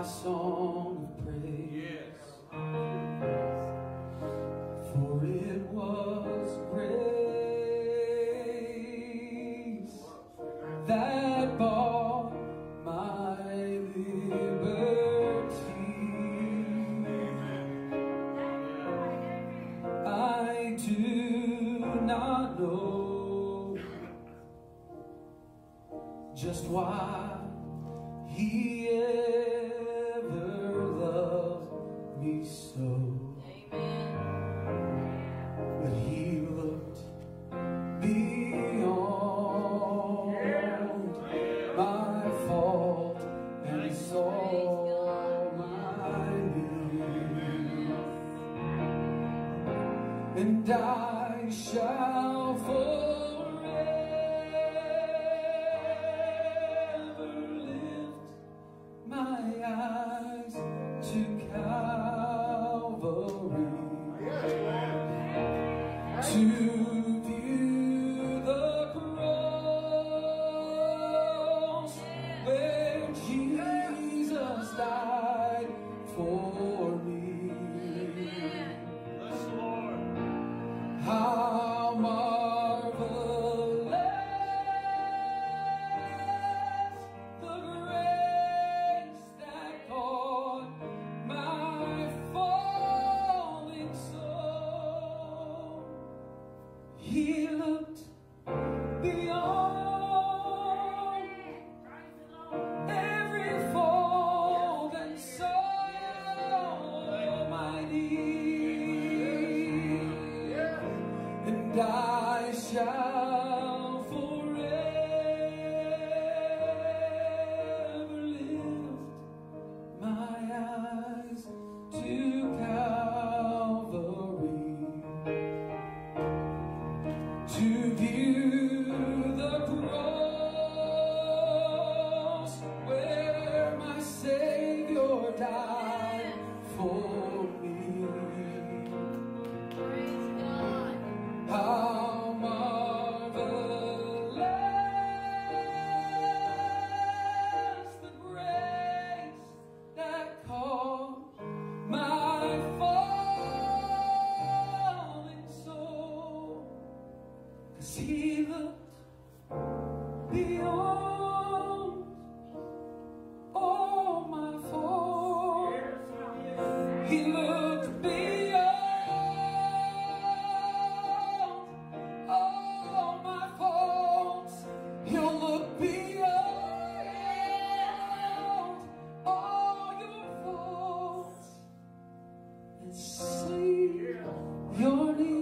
song of praise. Yes. For it was grace that bought my liberty. I do not know just why He ever loved me so. But He looked beyond my fault and saw my need. And I shall forever lift my eyes to Calvary, to view the cross where Jesus died for me. Bless the Lord. How marvelous the grace that caught my falling soul. He looked beyond every fold and saw my need. And I shall forever lift my eyes to Calvary, to view the cross where my Savior died for me. How marvelous the grace that caught my falling soul. 'Cause He looked beyond all my faults. He looked beyond all my faults. He'll look beyond all your faults and see your need.